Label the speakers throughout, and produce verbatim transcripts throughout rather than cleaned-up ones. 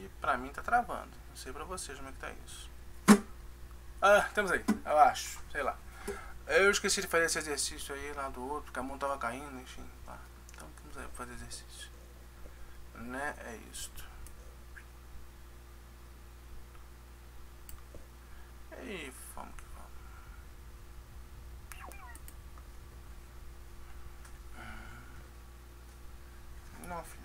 Speaker 1: que pra mim tá travando. Não sei pra vocês como é que tá isso. Ah, temos aí, eu acho, sei lá. Eu esqueci de fazer esse exercício aí lá do outro, porque a mão tava caindo, enfim. Tá. Então temos aí pra fazer exercício. Né, é isto. E vamos que vamos. Não, filho.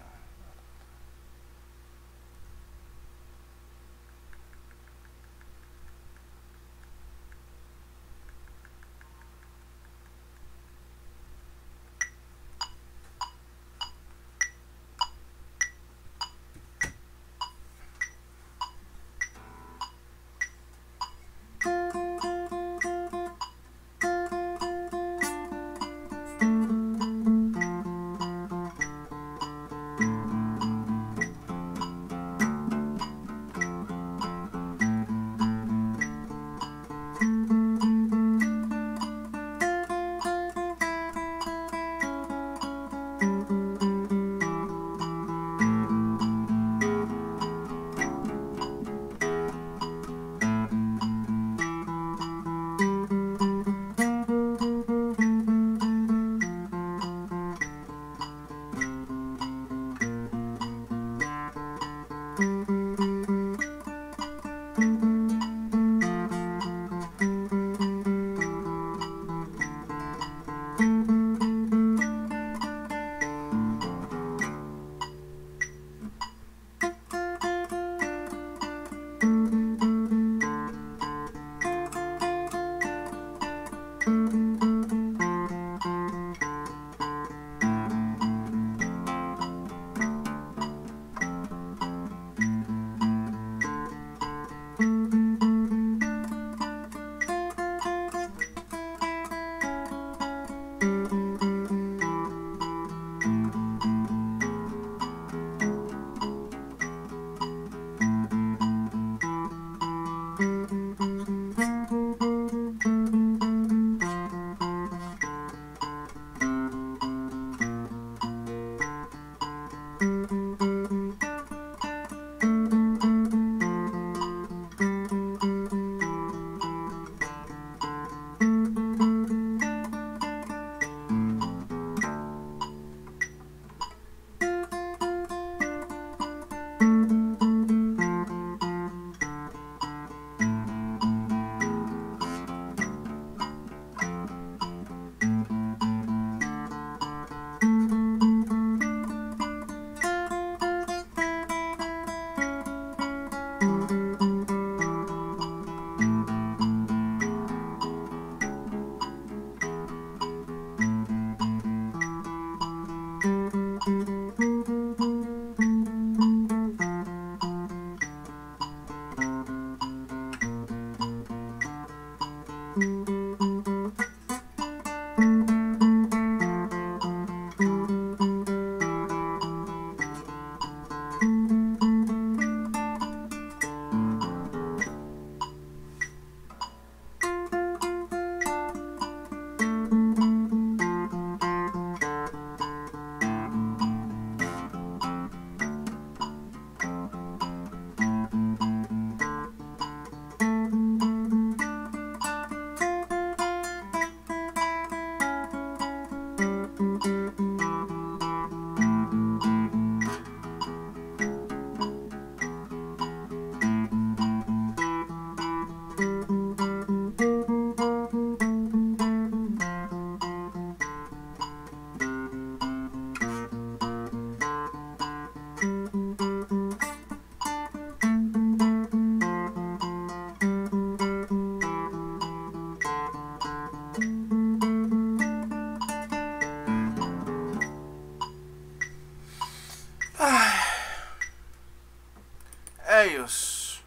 Speaker 1: É isso.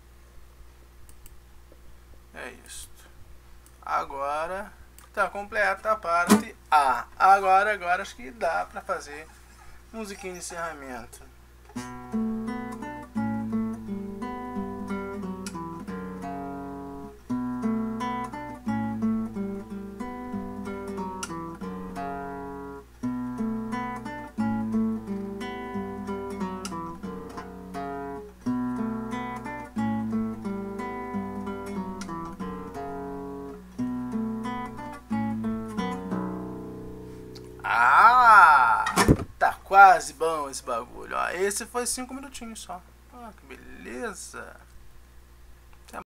Speaker 1: É isso. Agora tá completa a parte A. Agora, agora acho que dá pra fazer musiquinha de encerramento. Ah! Tá quase bom esse bagulho, ó. Esse foi cinco minutinhos só. Ah, que beleza.